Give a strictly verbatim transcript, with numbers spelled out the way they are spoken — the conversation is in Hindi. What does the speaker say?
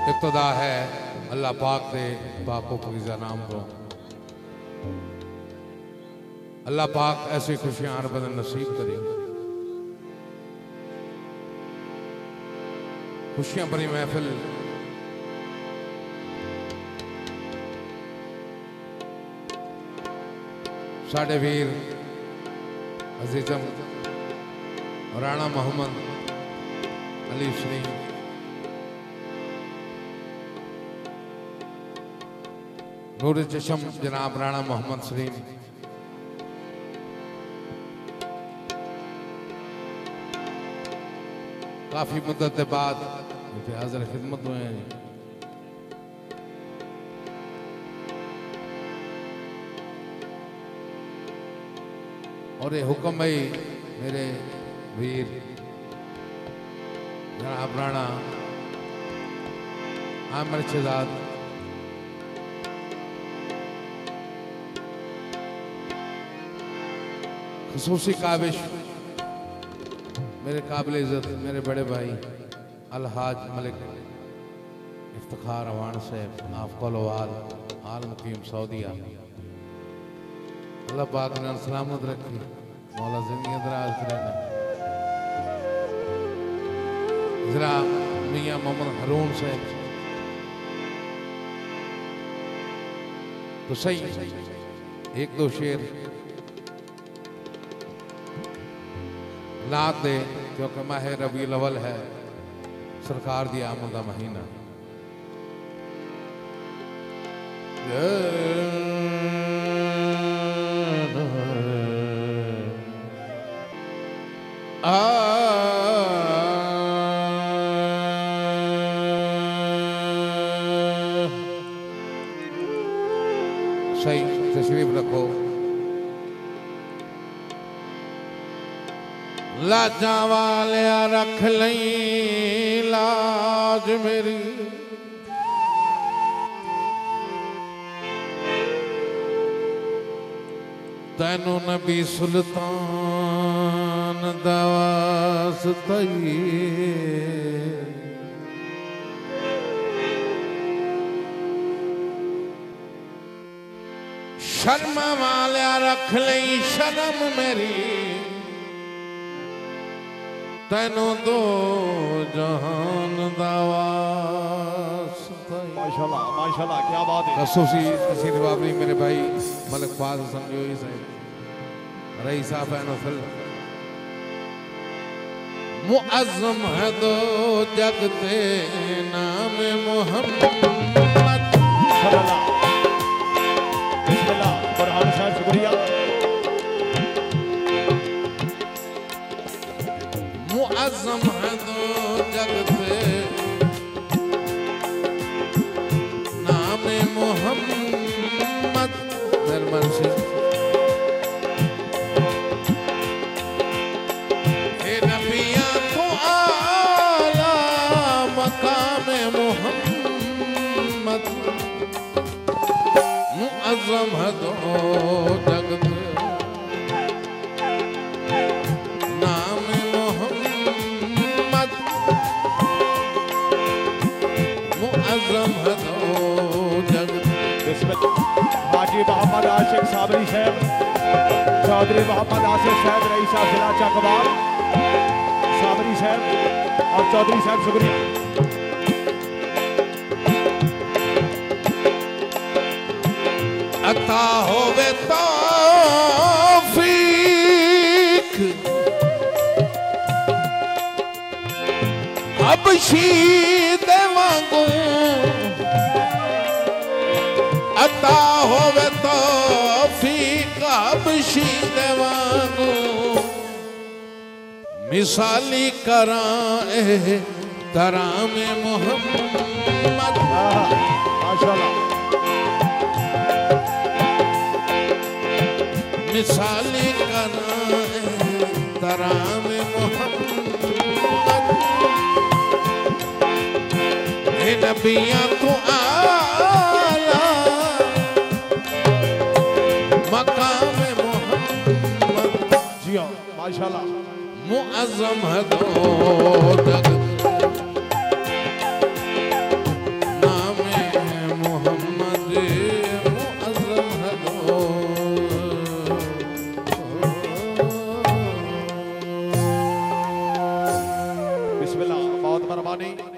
इब्तदा है अल्लाह पाक दे पाको पकीज़ा नाम को। अल्लाह पाक ऐसी खुशियां हर बदन नसीब करे। खुशियां भरी महफिल साढ़े वीर अजीजम राणा मोहम्मद अली शरीफ नूर चशम जनाब राणा मोहम्मद सलीम काफी मुद्दत के बाद हाजिर खिदमत हुए हैं। और ये हुक्म भाई मेरे वीर जनाब राणा आमिर शहजाद खसूसी काबिश मेरे काबिल इज़्ज़त मेरे बड़े भाई अलहाज मलिक इफ्तिखार अवान साहब आफकलवाल आल मुकीम सऊदीया अल्लाह पाक ने सलामत रखी मौला जिंदगी दराज करे। जरा मियाँ मोहम्मद हारून साहब तो सही एक दो शेर नात दे क्योंकि माह रबीउल अव्वल है सरकार दी आमद दा महीना। आ सही तशरीफ रखो। लाजा वालिया रख लई लाज मेरी तैनू नबी सुल्तान दवासतई शर्म वालिया रख लई शर्म मेरी तैनू दो जहान दवास। माशाल्लाह माशाल्लाह क्या बात है। खसूसी तशरीफ बाबरी मेरे भाई मलिक फाज समझोई साहब रही साहब नफल मुअज़्ज़म है दो जगते नाम मोहम्मद। बिस्मिल्लाह फरहान साहब शुक्रिया। मुअज़्ज़म है दो जगते नाम मोहम्मद। मेहरबान से हे नबिया तो आला मकाम मोहम्मद। मुअज़्ज़म है दो जगते हाजी मोहम्मद आशिक साबरी साहब चौधरी मोहम्मद आसिफ साहब रईसा जिला चकवाल साबरी साहब और चौधरी साहब शुक्रिया। अता होवे तौफीक हबशी दे वांगू अता होवे तौफीक हबशी दे वांगू मिसाली करां ए तरां में मोहम्मद। माशाल्लाह मिसाली करां ए तरां में मोहम्मद। हे नबिया तू आला मकाम मोहम्मद। जी हाँ माशाल्लाह मुअज़्ज़म है दो जगत फरमानी